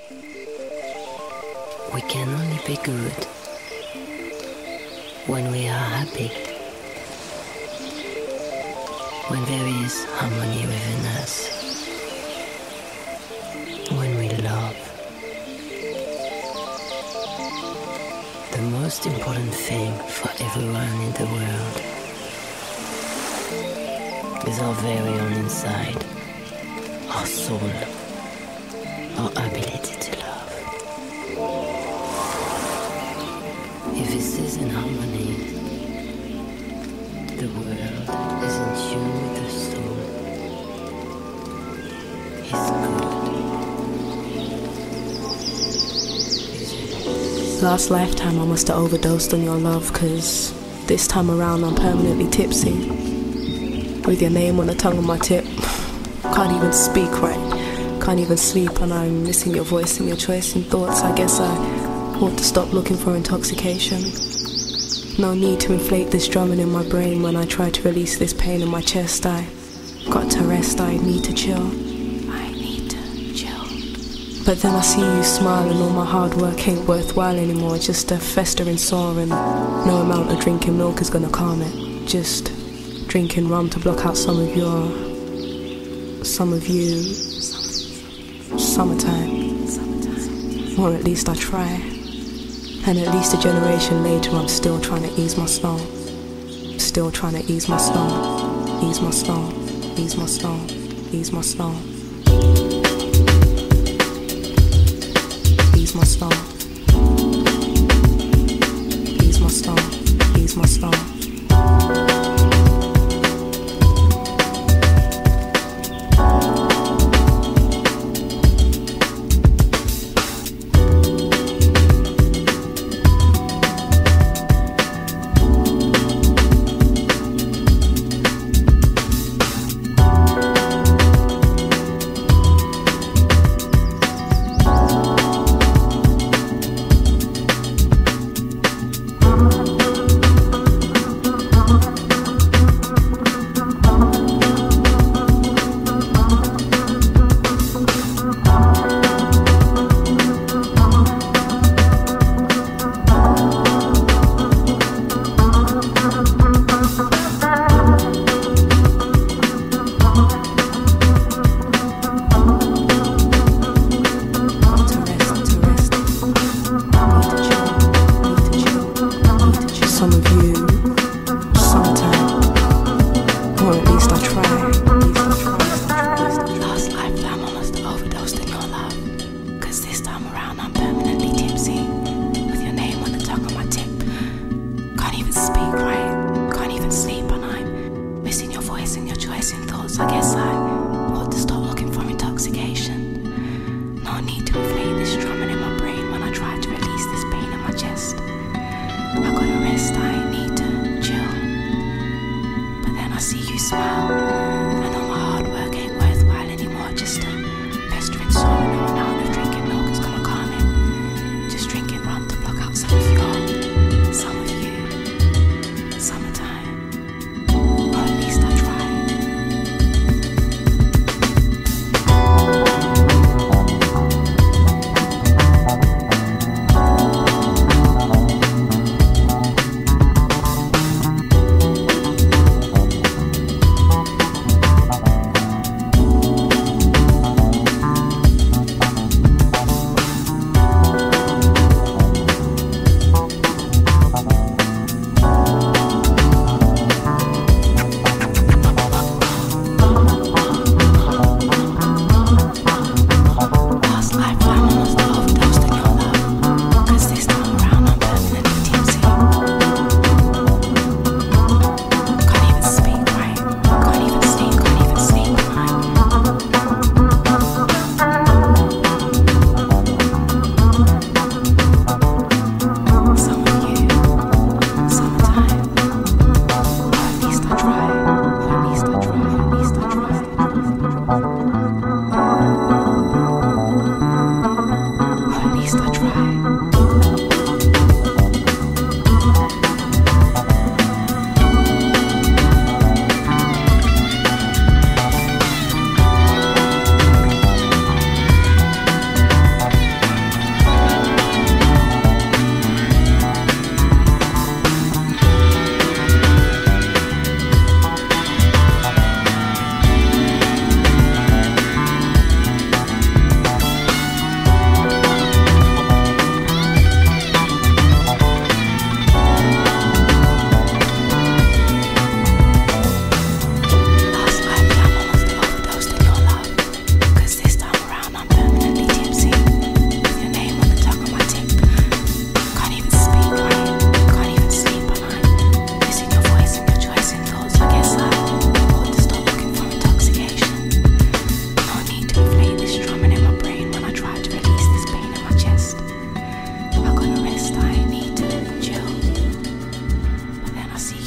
We can only be good when we are happy, when there is harmony within us, when we love. The most important thing for everyone in the world is our very own inside, our soul, our ability to love. If this is in harmony, the world is in tune with the soul. It's good. Last lifetime I must have overdosed on your love, 'cause this time around I'm permanently tipsy, with your name on the tongue of my tip. Can't even speak right, can't even sleep, and I'm missing your voice and your choice and thoughts. I guess I ought to stop looking for intoxication. No need to inflate this drumming in my brain. When I try to release this pain in my chest, I got to rest, I need to chill. I need to chill. But then I see you smile and all my hard work ain't worthwhile anymore. Just a festering sore, and no amount of drinking milk is gonna calm it. Just drinking rum to block out some of you, summertime. Or at least I try. And at least a generation later I'm still trying to ease my snow. Still trying to ease my snow. Ease my snow. Ease my snow. Ease my snow. Ease my snow. Ease my snow. Ease my snow.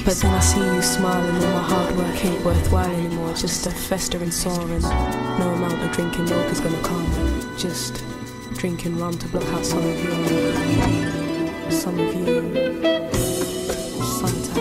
But then I see you smiling and my hard work ain't worthwhile anymore. Just a festering sore and no amount of drinking milk is gonna calm it. Just drinking rum to block out some of you sometimes.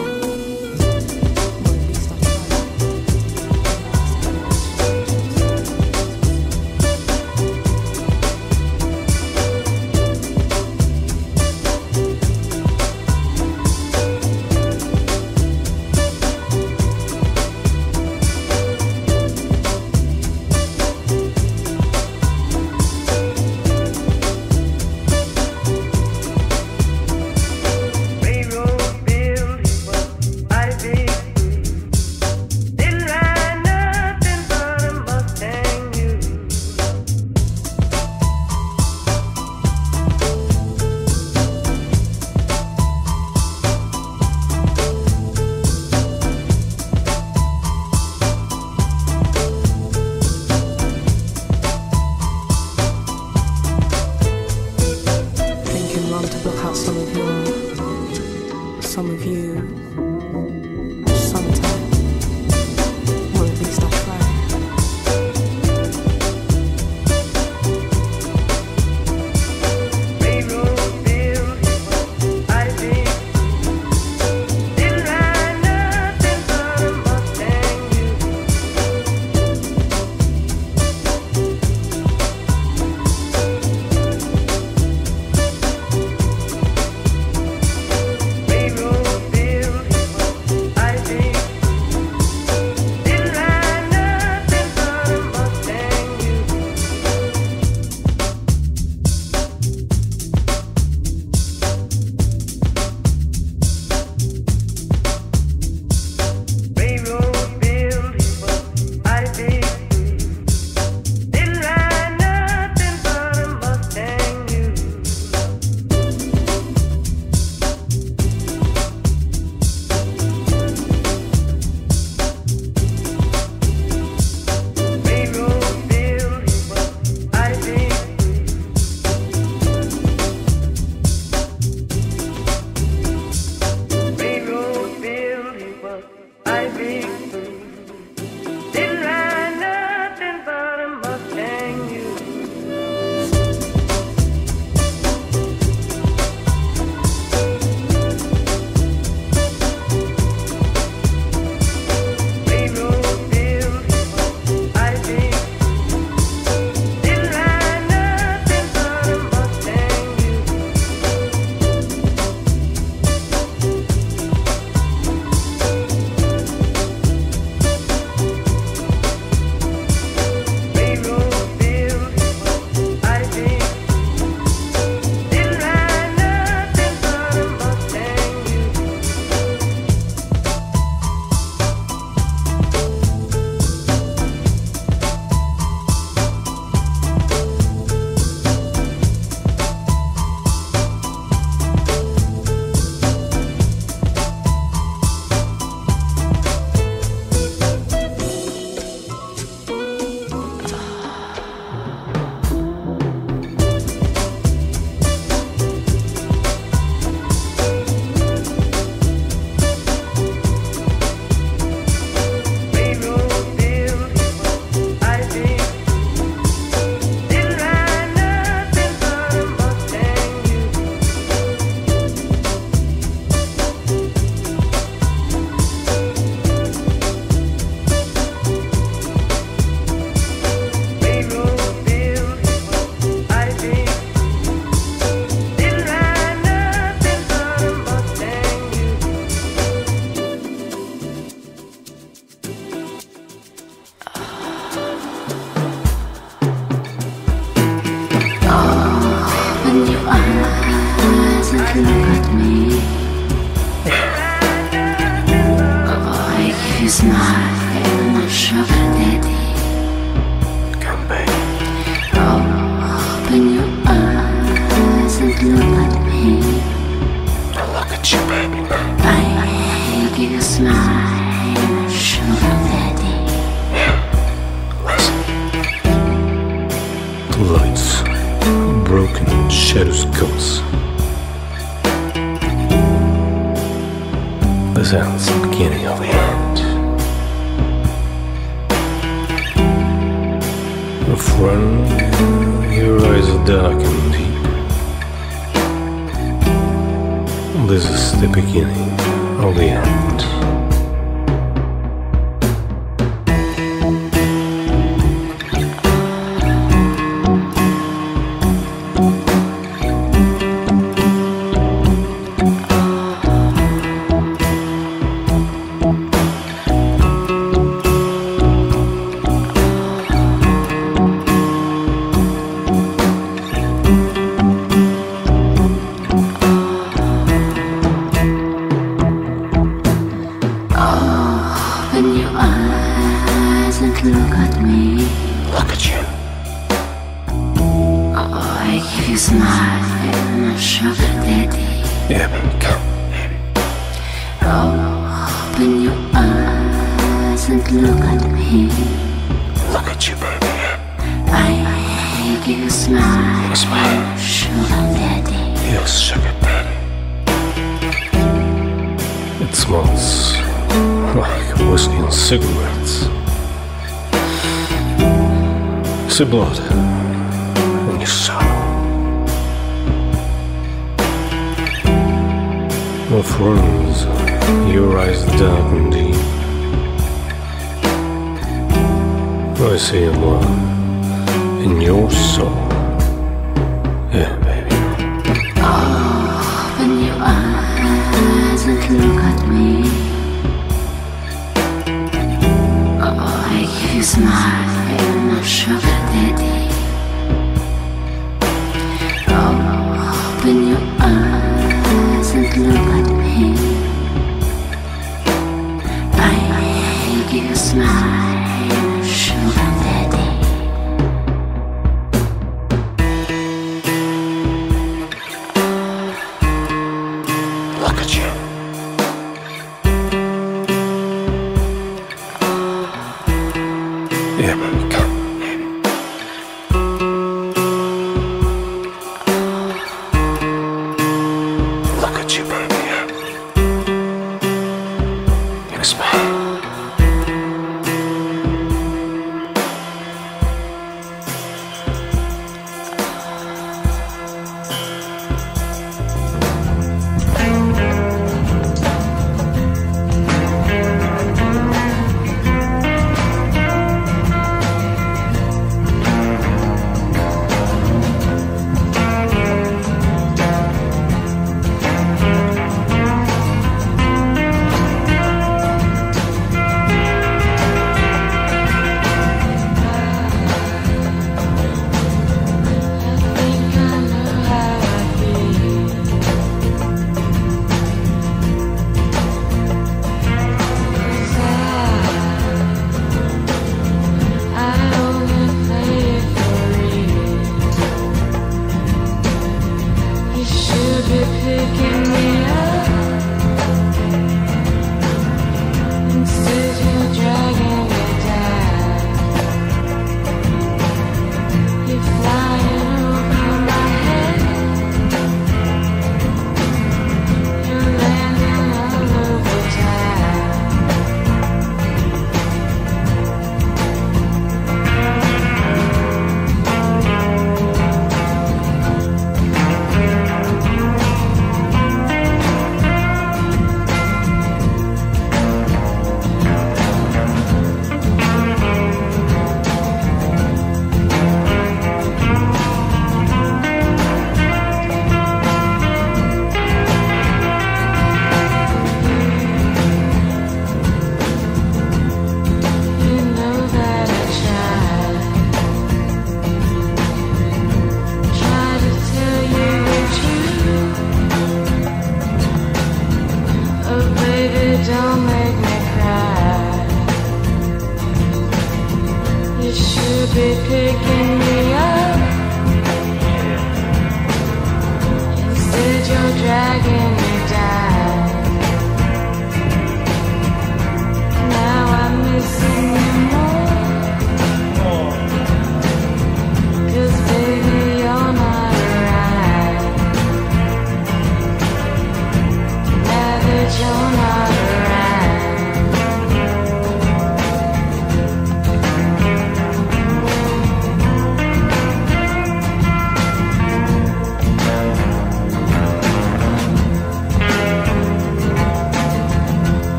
Lights, broken shadows goes. A represents the beginning of the end. A friend, your eyes are dark and deep. This is the beginning of the end. Open your eyes and look at me. Look at you. Oh, I give you a smile and a sugar daddy. Yeah, baby, come. Open your eyes and look at me. Look at you, baby. I give you a smile, Smile. sugar daddy. Yes, sugar daddy. It smells like whiskey and cigarettes. See blood in your soul. My friends, your eyes dark and deep. I see a love in your soul. Yeah, baby. Open your eyes and look at me. Oh, I give you a smile and a sugar daddy. Open your eyes and look at me. I give you a smile and a sugar daddy. Look at you. Yeah, baby, come.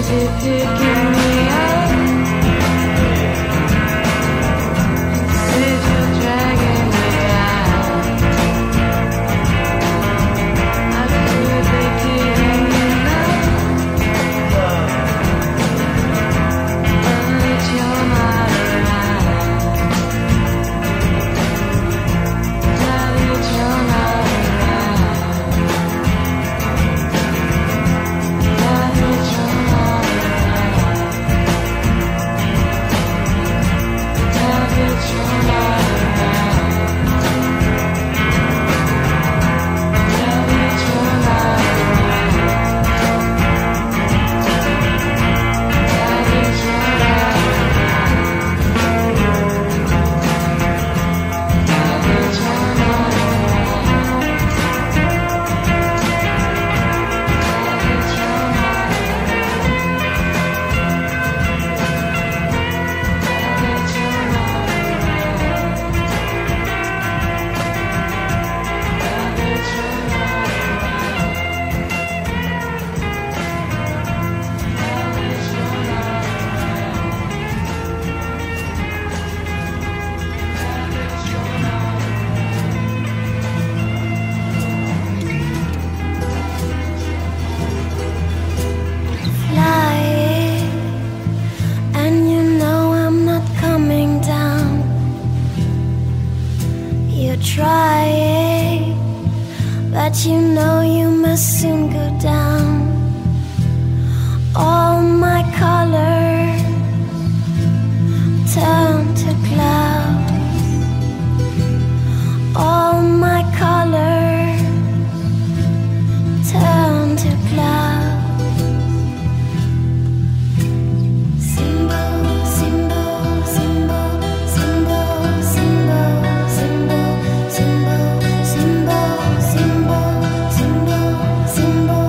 You know you must soon go down. All my colors turn to clouds. All my colors turn to clouds. Symbol, symbol, symbol, symbol, symbol, symbol, symbol, symbol, symbol.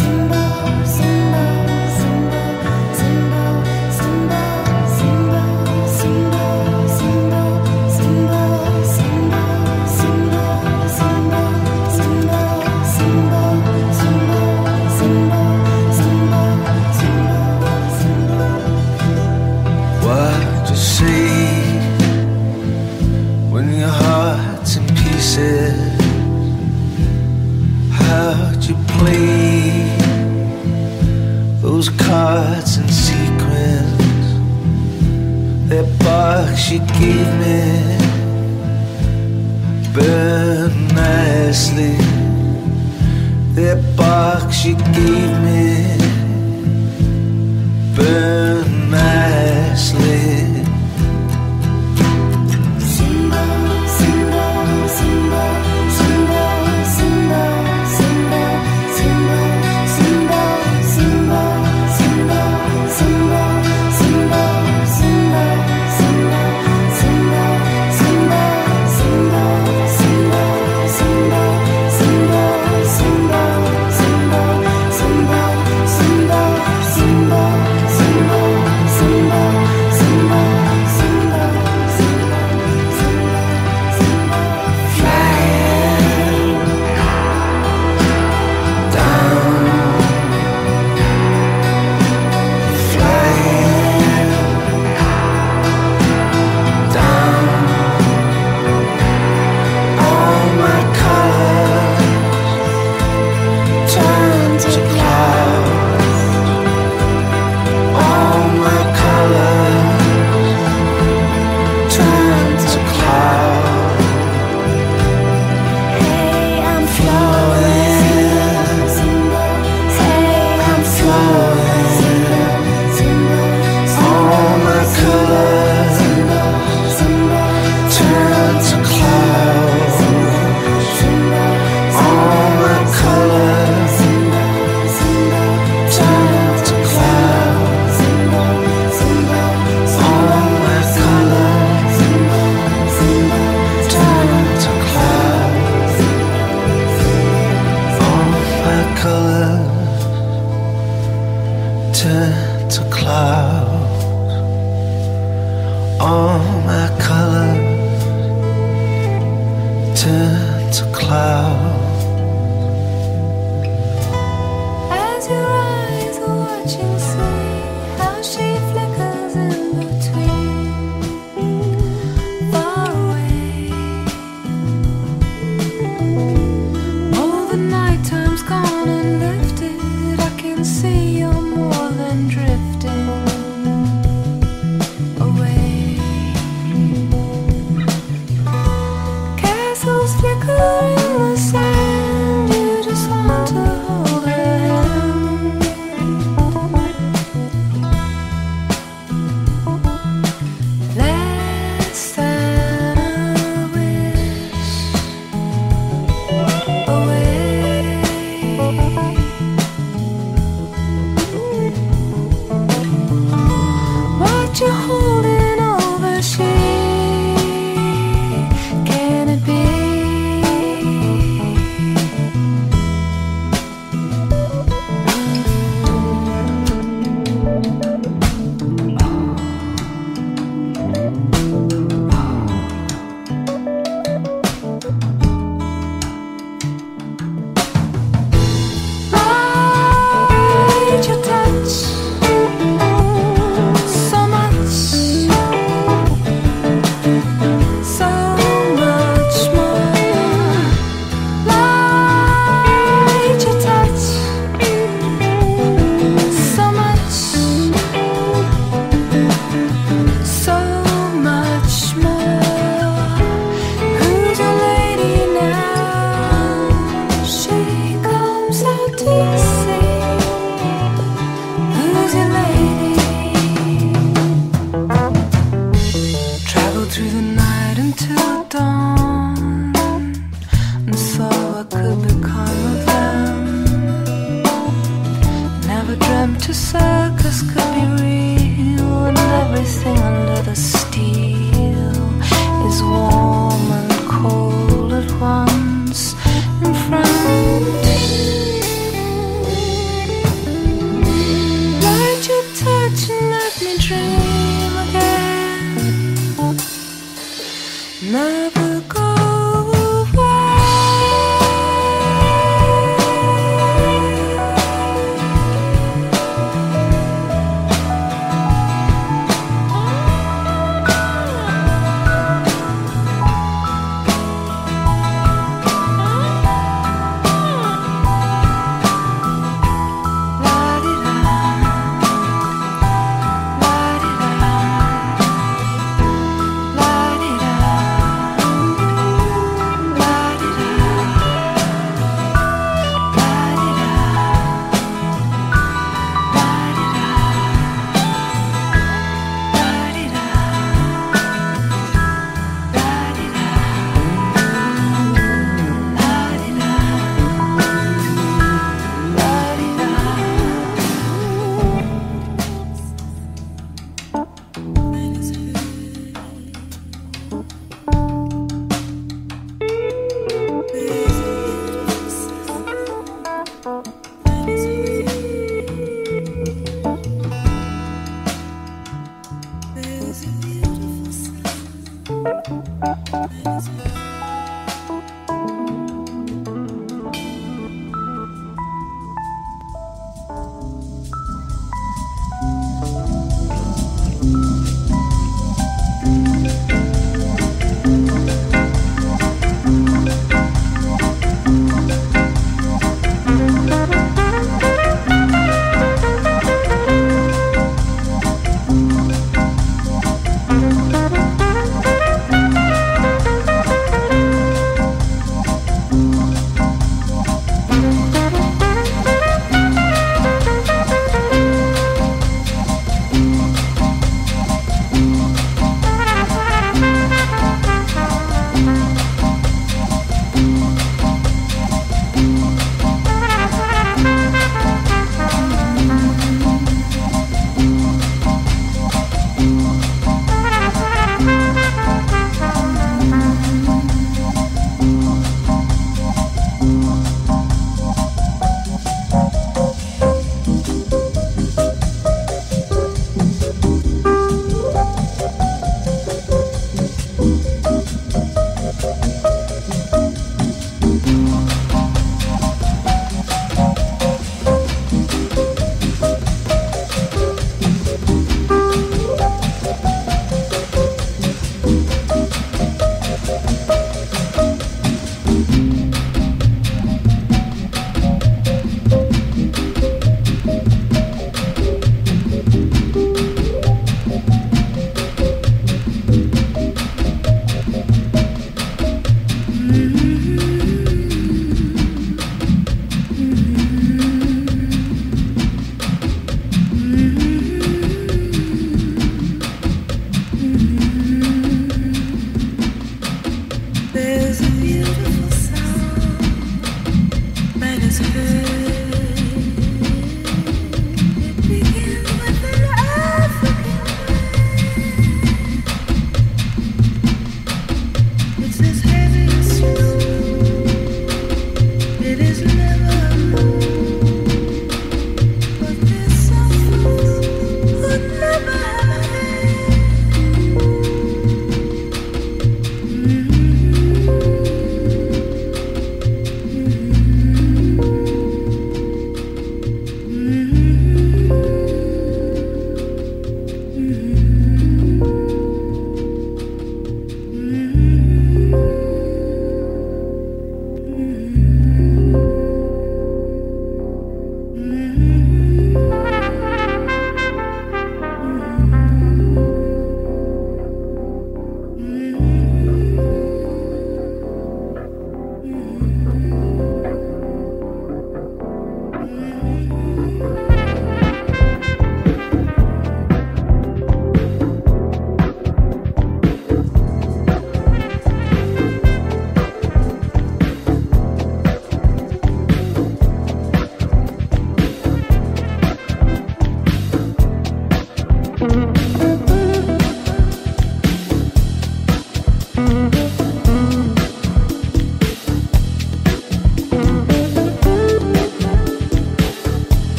How'd you play those cards in sequence? That box you gave me burned nicely. That box you gave me burned nicely. Turn to clouds. All my colors turn to clouds. As your eyes are watching.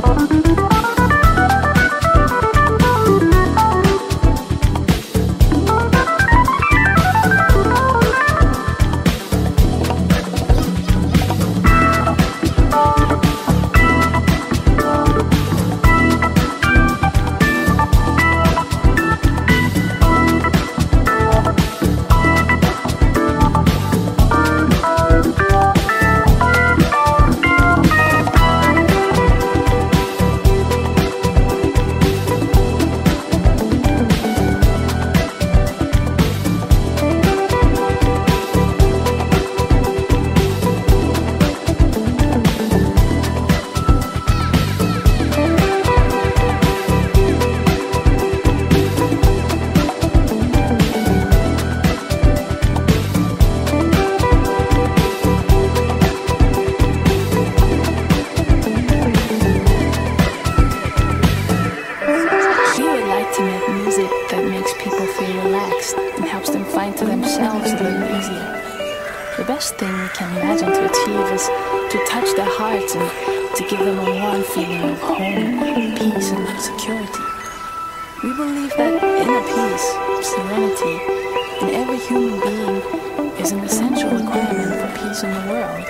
The best thing we can imagine to achieve is to touch their hearts and to give them a warm feeling of home, peace, and security. We believe that inner peace, serenity, in every human being is an essential requirement for peace in the world.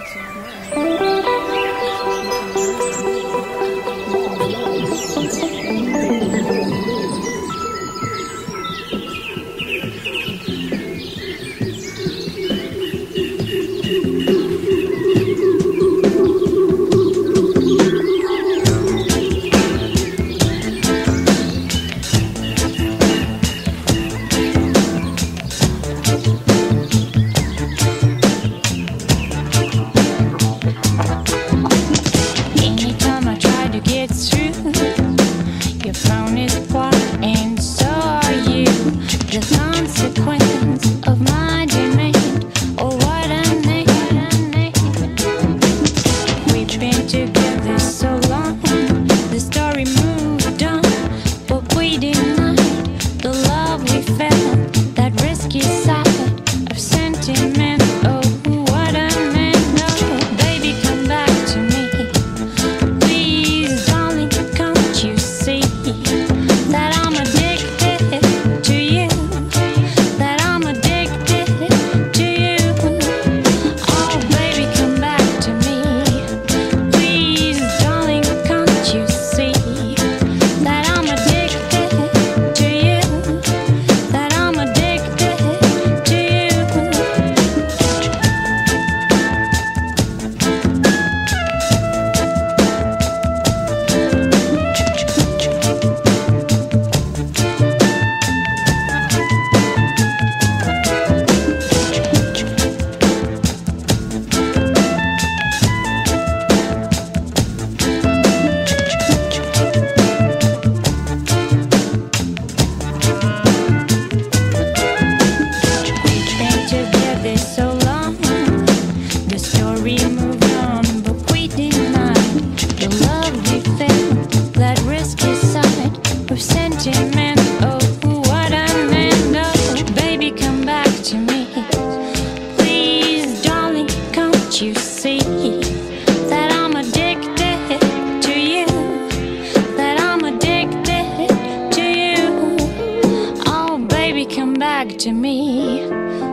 To me,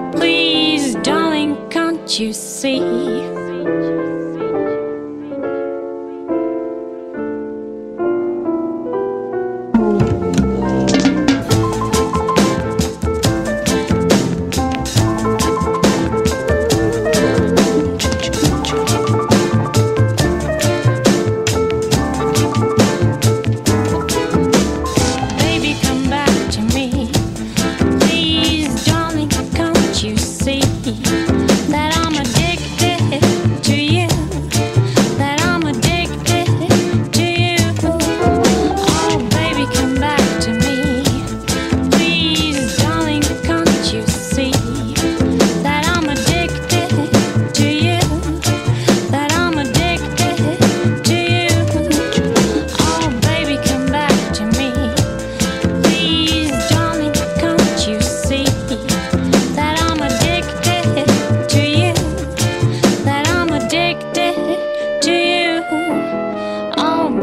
please, darling, can't you see? To you.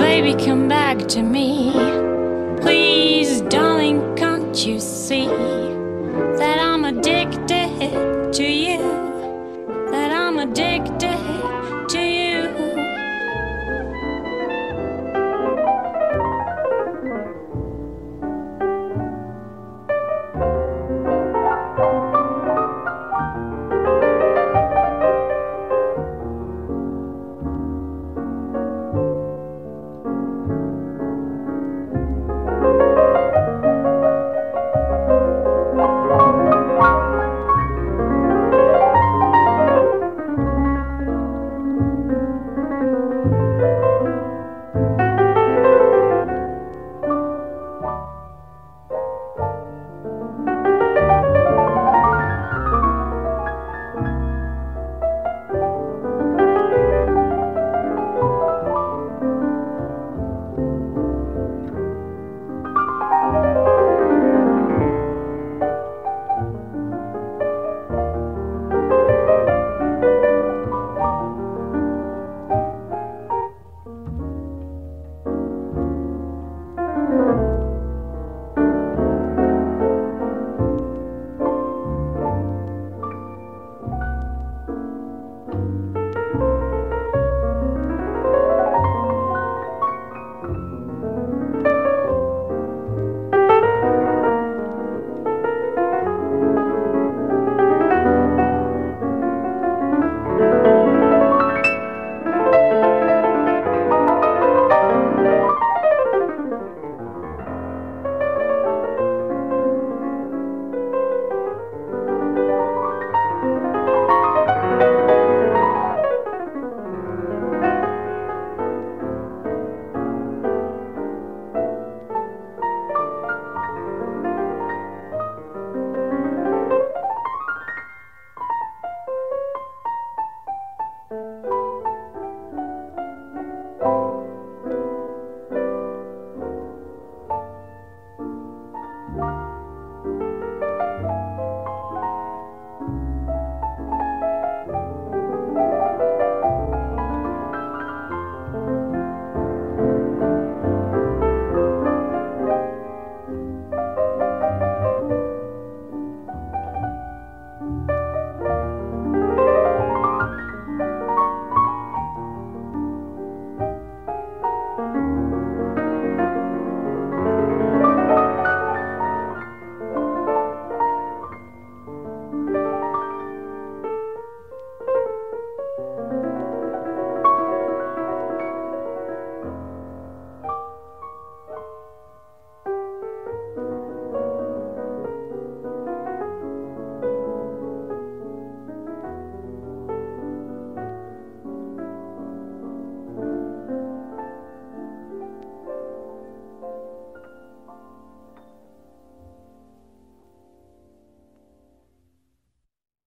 baby, come back to me. Please, darling, can't you see that I'm addicted to you? That I'm addicted